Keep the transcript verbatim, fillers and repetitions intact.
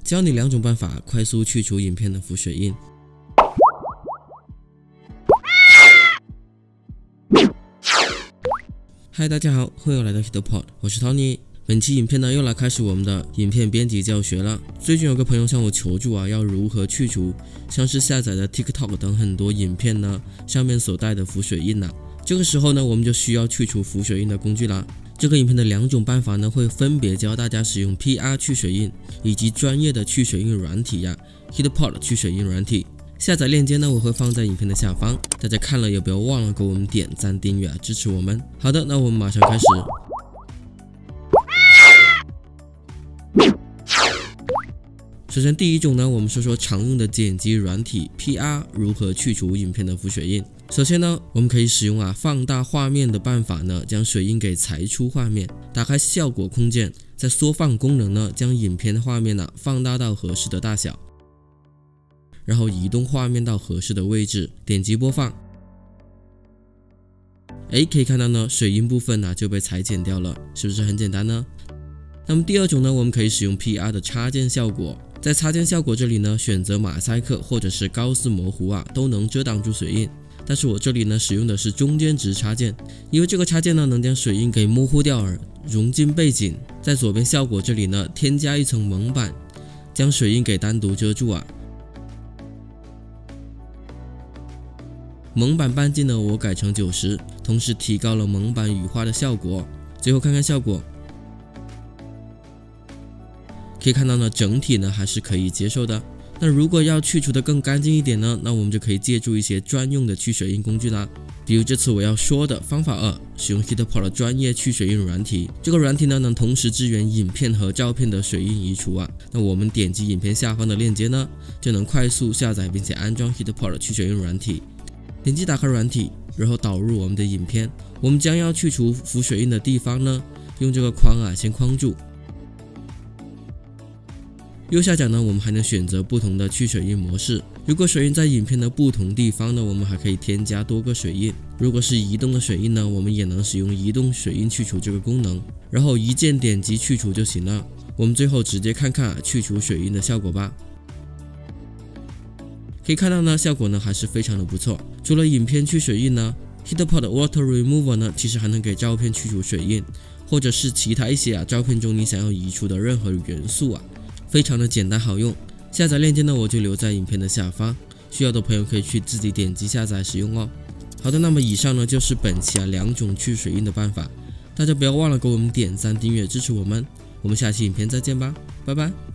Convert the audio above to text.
教你两种办法快速去除影片的浮水印。嗨，大家好，欢迎来到 HitPod， 我是 Tony。本期影片呢又来开始我们的影片编辑教学了。最近有个朋友向我求助啊，要如何去除像是下载的 TikTok 等很多影片呢上面所带的浮水印啊。这个时候呢，我们就需要去除浮水印的工具啦。这个影片的两种办法呢，会分别教大家使用 P R 去水印以及专业的去水印软体呀 HitPod 去水印软体。下载链接呢，我会放在影片的下方，大家看了也不要忘了给我们点赞订阅啊，支持我们。好的，那我们马上开始。首先第一种呢，我们说说常用的剪辑软体 P R 如何去除影片的浮水印。首先呢，我们可以使用啊放大画面的办法呢，将水印给裁出画面。打开效果空间，在缩放功能呢，将影片画面呢放大到合适的大小，然后移动画面到合适的位置，点击播放。哎，可以看到呢，水印部分呢就被裁剪掉了，是不是很简单呢？那么第二种呢，我们可以使用 P R 的插件效果。在插件效果这里呢，选择马赛克或者是高斯模糊啊，都能遮挡住水印。但是我这里呢使用的是中间值插件，因为这个插件呢能将水印给模糊掉而融进背景。在左边效果这里呢，添加一层蒙版，将水印给单独遮住啊。蒙版半径呢我改成九十，同时提高了蒙版羽化的效果。最后看看效果，可以看到呢，整体呢还是可以接受的。那如果要去除的更干净一点呢，那我们就可以借助一些专用的去水印工具啦。比如这次我要说的方法二，使用 HitPod 的专业去水印软体。这个软体呢能同时支援影片和照片的水印移除啊。那我们点击影片下方的链接呢，就能快速下载并且安装 HitPod 的去水印软体。点击打开软体，然后导入我们的影片。我们将要去除浮水印的地方呢，用这个框啊先框住。右下角呢，我们还能选择不同的去水印模式。如果水印在影片的不同地方呢，我们还可以添加多个水印。如果是移动的水印呢，我们也能使用移动水印去除这个功能，然后一键点击去除就行了。我们最后直接看看啊去除水印的效果吧。可以看到呢，效果呢还是非常的不错。除了影片去水印呢 ，HitPod Water Remover 呢，其实还能给照片去除水印，或者是其他一些啊照片中你想要移除的任何元素啊。非常的简单好用，下载链接呢我就留在影片的下方，需要的朋友可以去自己点击下载使用哦。好的，那么以上呢就是本期啊两种去水印的办法，大家不要忘了给我们点赞订阅支持我们，我们下期影片再见吧，拜拜。